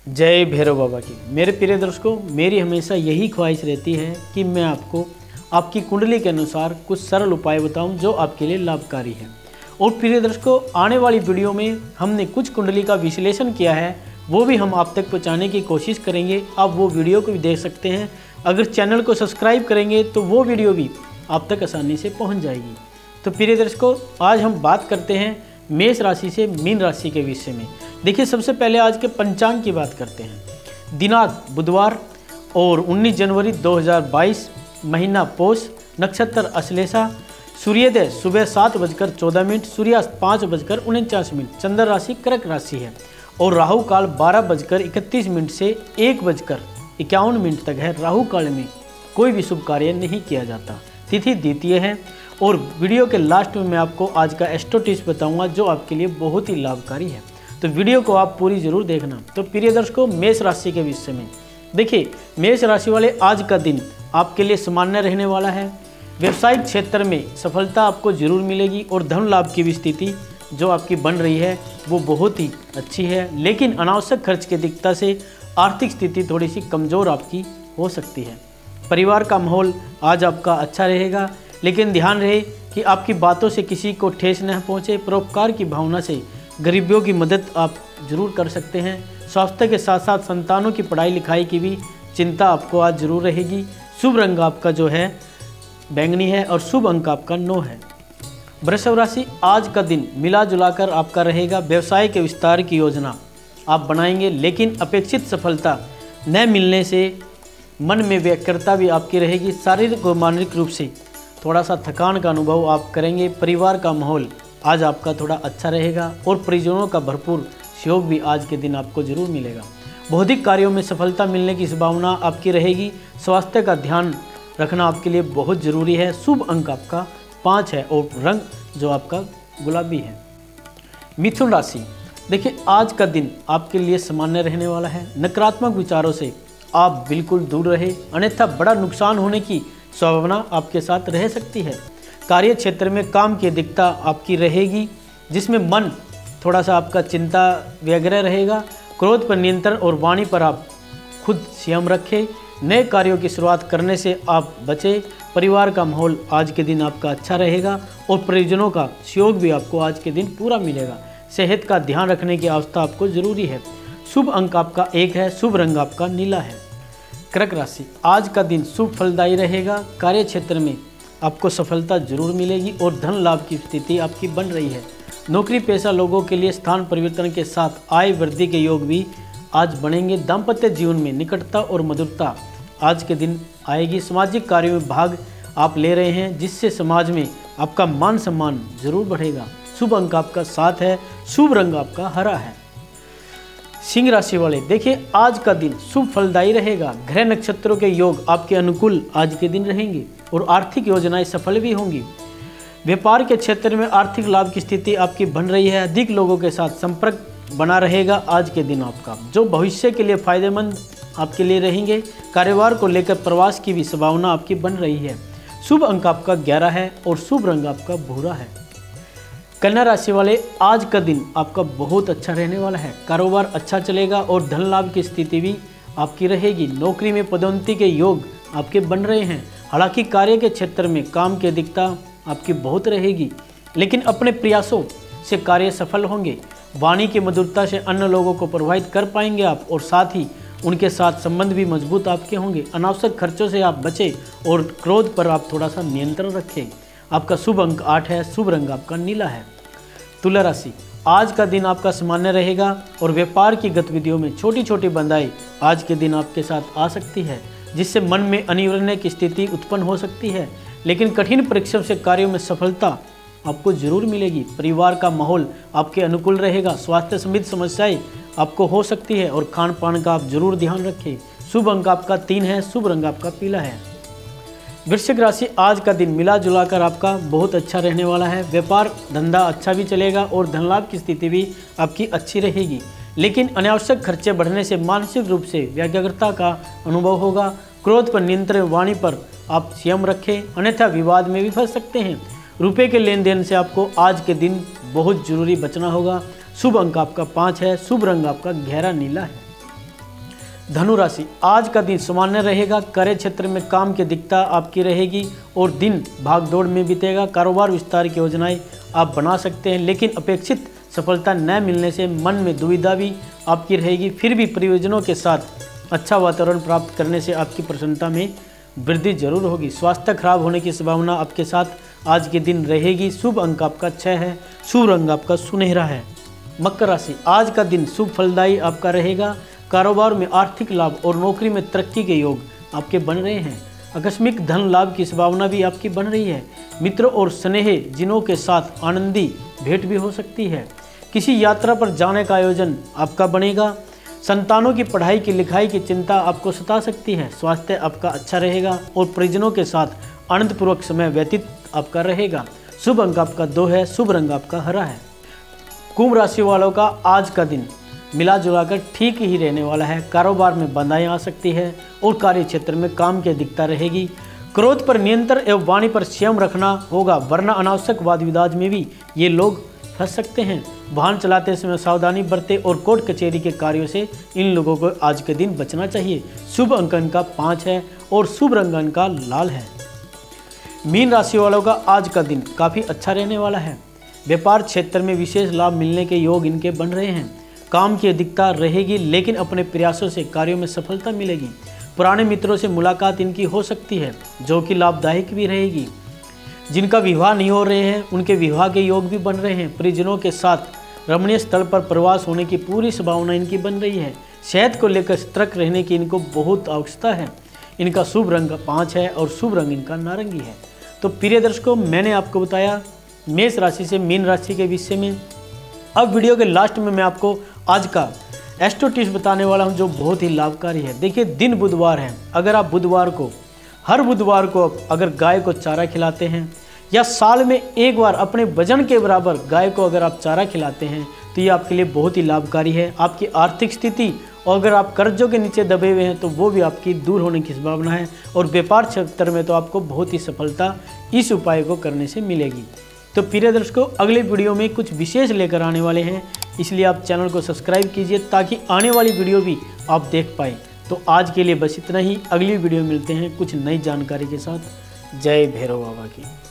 जय भैरव बाबा की। मेरे प्रिय दर्शकों, मेरी हमेशा यही ख्वाहिश रहती है कि मैं आपको आपकी कुंडली के अनुसार कुछ सरल उपाय बताऊं जो आपके लिए लाभकारी है। और प्रिय दर्शकों, आने वाली वीडियो में हमने कुछ कुंडली का विश्लेषण किया है, वो भी हम आप तक पहुंचाने की कोशिश करेंगे। आप वो वीडियो को भी देख सकते हैं। अगर चैनल को सब्सक्राइब करेंगे तो वो वीडियो भी आप तक आसानी से पहुँच जाएगी। तो प्रिय दर्शकों, आज हम बात करते हैं मेष राशि से मीन राशि के विषय में। देखिए, सबसे पहले आज के पंचांग की बात करते हैं। दिनांक बुधवार और 19 जनवरी 2022, महीना पोष, नक्षत्र अश्लेषा, सूर्योदय सुबह 7:14, सूर्यास्त 5:49, चंद्र राशि कर्क राशि है और राहु काल 12:31 से 1:51 तक है। राहु काल में कोई भी शुभ कार्य नहीं किया जाता। तिथि द्वितीय है और वीडियो के लास्ट में मैं आपको आज का एस्ट्रो टिप्स बताऊंगा जो आपके लिए बहुत ही लाभकारी है। तो वीडियो को आप पूरी जरूर देखना। तो प्रिय दर्शकों, मेष राशि के विषय में देखिए, मेष राशि वाले आज का दिन आपके लिए सामान्य रहने वाला है। व्यवसायिक क्षेत्र में सफलता आपको जरूर मिलेगी और धन लाभ की भी स्थिति जो आपकी बन रही है वो बहुत ही अच्छी है। लेकिन अनावश्यक खर्च की दिक्कत से आर्थिक स्थिति थोड़ी सी कमज़ोर आपकी हो सकती है। परिवार का माहौल आज आपका अच्छा रहेगा, लेकिन ध्यान रहे कि आपकी बातों से किसी को ठेस न पहुँचे। परोपकार की भावना से गरीबों की मदद आप जरूर कर सकते हैं। स्वास्थ्य के साथ साथ संतानों की पढ़ाई लिखाई की भी चिंता आपको आज जरूर रहेगी। शुभ रंग आपका जो है बैंगनी है और शुभ अंक आपका 9 है। वृषभ राशि, आज का दिन मिला जुलाकर आपका रहेगा। व्यवसाय के विस्तार की योजना आप बनाएंगे, लेकिन अपेक्षित सफलता न मिलने से मन में व्यग्रता भी आपकी रहेगी। शारीरिक और मानसिक रूप से थोड़ा सा थकान का अनुभव आप करेंगे। परिवार का माहौल आज आपका थोड़ा अच्छा रहेगा और परिजनों का भरपूर सहयोग भी आज के दिन आपको जरूर मिलेगा। बौद्धिक कार्यों में सफलता मिलने की संभावना आपकी रहेगी। स्वास्थ्य का ध्यान रखना आपके लिए बहुत जरूरी है। शुभ अंक आपका 5 है और रंग जो आपका गुलाबी है। मिथुन राशि, देखिए, आज का दिन आपके लिए सामान्य रहने वाला है। नकारात्मक विचारों से आप बिल्कुल दूर रहे, अन्यथा बड़ा नुकसान होने की संभावना आपके साथ रह सकती है। कार्य क्षेत्र में काम की अधिकता आपकी रहेगी, जिसमें मन थोड़ा सा आपका चिंता व्यग्र रहेगा। क्रोध पर नियंत्रण और वाणी पर आप खुद संयम रखें। नए कार्यों की शुरुआत करने से आप बचें। परिवार का माहौल आज के दिन आपका अच्छा रहेगा और परिजनों का सहयोग भी आपको आज के दिन पूरा मिलेगा। सेहत का ध्यान रखने की आवश्यकता आपको जरूरी है। शुभ अंक आपका 1 है। शुभ रंग आपका नीला है। कर्क राशि, आज का दिन शुभ फलदायी रहेगा। कार्य क्षेत्र में आपको सफलता जरूर मिलेगी और धन लाभ की स्थिति आपकी बन रही है। नौकरी पेशा लोगों के लिए स्थान परिवर्तन के साथ आय वृद्धि के योग भी आज बनेंगे। दाम्पत्य जीवन में निकटता और मधुरता आज के दिन आएगी। सामाजिक कार्यों में भाग आप ले रहे हैं, जिससे समाज में आपका मान सम्मान जरूर बढ़ेगा। शुभ अंक आपका 7 है। शुभ रंग आपका हरा है। सिंह राशि वाले, देखिए, आज का दिन शुभ फलदायी रहेगा। ग्रह नक्षत्रों के योग आपके अनुकूल आज के दिन रहेंगे और आर्थिक योजनाएं सफल भी होंगी। व्यापार के क्षेत्र में आर्थिक लाभ की स्थिति आपकी बन रही है। अधिक लोगों के साथ संपर्क बना रहेगा आज के दिन आपका, जो भविष्य के लिए फायदेमंद आपके लिए रहेंगे। कारोबार को लेकर प्रवास की भी संभावना आपकी बन रही है। शुभ अंक आपका 11 है और शुभ रंग आपका भूरा है। कन्या राशि वाले, आज का दिन आपका बहुत अच्छा रहने वाला है। कारोबार अच्छा चलेगा और धन लाभ की स्थिति भी आपकी रहेगी। नौकरी में पदोन्नति के योग आपके बन रहे हैं। हालांकि कार्य के क्षेत्र में काम की अधिकता आपकी बहुत रहेगी, लेकिन अपने प्रयासों से कार्य सफल होंगे। वाणी की मधुरता से अन्य लोगों को प्रभावित कर पाएंगे आप और साथ ही उनके साथ संबंध भी मजबूत आपके होंगे। अनावश्यक खर्चों से आप बचें और क्रोध पर आप थोड़ा सा नियंत्रण रखें। आपका शुभ अंक 8 है। शुभ रंग आपका नीला है। तुला राशि, आज का दिन आपका सामान्य रहेगा और व्यापार की गतिविधियों में छोटी छोटी बंधाई आज के दिन आपके साथ आ सकती है, जिससे मन में अनिर्णय की स्थिति उत्पन्न हो सकती है। लेकिन कठिन परिश्रम से कार्यों में सफलता आपको जरूर मिलेगी। परिवार का माहौल आपके अनुकूल रहेगा। स्वास्थ्य संबंधी समस्याएं आपको हो सकती है और खान पान का आप जरूर ध्यान रखें। शुभ अंक आपका 3 है। शुभ रंग आपका पीला है। वृश्चिक राशि, आज का दिन मिला जुलाकर आपका बहुत अच्छा रहने वाला है। व्यापार धंधा अच्छा भी चलेगा और धन लाभ की स्थिति भी आपकी अच्छी रहेगी, लेकिन अनावश्यक खर्चे बढ़ने से मानसिक रूप से व्यग्रता का अनुभव होगा। क्रोध पर नियंत्रण, वाणी पर आप संयम रखें, अन्यथा विवाद में भी फंस सकते हैं। रुपए के लेन देन से आपको आज के दिन बहुत जरूरी बचना होगा। शुभ अंक आपका 5 है। शुभ रंग आपका गहरा नीला है। धनु राशि, आज का दिन सामान्य रहेगा। कार्य क्षेत्र में काम की अधिकता आपकी रहेगी और दिन भाग दौड़ में बीतेगा। कारोबार विस्तार की योजनाएं आप बना सकते हैं, लेकिन अपेक्षित सफलता न मिलने से मन में दुविधा भी आपकी रहेगी। फिर भी परियोजनों के साथ अच्छा वातावरण प्राप्त करने से आपकी प्रसन्नता में वृद्धि जरूर होगी। स्वास्थ्य खराब होने की संभावना आपके साथ आज के दिन रहेगी। शुभ अंक आपका 6 है। शुभ रंग आपका सुनहरा है। मकर राशि, आज का दिन शुभ फलदायी आपका रहेगा। कारोबार में आर्थिक लाभ और नौकरी में तरक्की के योग आपके बन रहे हैं। आकस्मिक धन लाभ की संभावना भी आपकी बन रही है। मित्रों और स्नेह जिनों के साथ आनंदी भेंट भी हो सकती है। किसी यात्रा पर जाने का आयोजन आपका बनेगा। संतानों की पढ़ाई की लिखाई की चिंता आपको सता सकती है। स्वास्थ्य आपका अच्छा रहेगा और परिजनों के साथ आनंदपूर्वक समय व्यतीत आपका रहेगा। शुभ अंक आपका 2 है। शुभ रंग आपका हरा है। कुंभ राशि वालों का आज का दिन मिला जुलाकर ठीक ही रहने वाला है। कारोबार में बाधाएं आ सकती है और कार्य क्षेत्र में काम की अधिकता रहेगी। क्रोध पर नियंत्रण एवं वाणी पर संयम रखना होगा, वरना अनावश्यक वाद विवाद में भी ये लोग फंस सकते हैं। वाहन चलाते समय सावधानी बरतें और कोर्ट कचहरी के कार्यों से इन लोगों को आज के दिन बचना चाहिए। शुभ अंक इनका 5 है और शुभ रंग इनका लाल है। मीन राशि वालों का आज का दिन काफ़ी अच्छा रहने वाला है। व्यापार क्षेत्र में विशेष लाभ मिलने के योग इनके बन रहे हैं। काम की अधिकता रहेगी, लेकिन अपने प्रयासों से कार्यों में सफलता मिलेगी। पुराने मित्रों से मुलाकात इनकी हो सकती है, जो कि लाभदायक भी रहेगी। जिनका विवाह नहीं हो रहे हैं उनके विवाह के योग भी बन रहे हैं। परिजनों के साथ रमणीय स्थल पर प्रवास होने की पूरी संभावना इनकी बन रही है। सेहत को लेकर सतर्क रहने की इनको बहुत आवश्यकता है। इनका शुभ रंग 5 है और शुभ रंग इनका नारंगी है। तो प्रिय दर्शकों, मैंने आपको बताया मेष राशि से मीन राशि के विषय में। अब वीडियो के लास्ट में मैं आपको आज का एस्ट्रो टिप्स बताने वाला हूं, जो बहुत ही लाभकारी है। देखिए, दिन बुधवार है। अगर आप हर बुधवार को अगर गाय को चारा खिलाते हैं या साल में एक बार अपने वजन के बराबर गाय को अगर आप चारा खिलाते हैं तो ये आपके लिए बहुत ही लाभकारी है। आपकी आर्थिक स्थिति और अगर आप कर्जों के नीचे दबे हुए हैं तो वो भी आपकी दूर होने की संभावना है। और व्यापार क्षेत्र में तो आपको बहुत ही सफलता इस उपाय को करने से मिलेगी। तो प्रिय दर्शकों, अगले वीडियो में कुछ विशेष लेकर आने वाले हैं, इसलिए आप चैनल को सब्सक्राइब कीजिए ताकि आने वाली वीडियो भी आप देख पाएँ। तो आज के लिए बस इतना ही। अगली वीडियो में मिलते हैं कुछ नई जानकारी के साथ। जय भैरव बाबा की।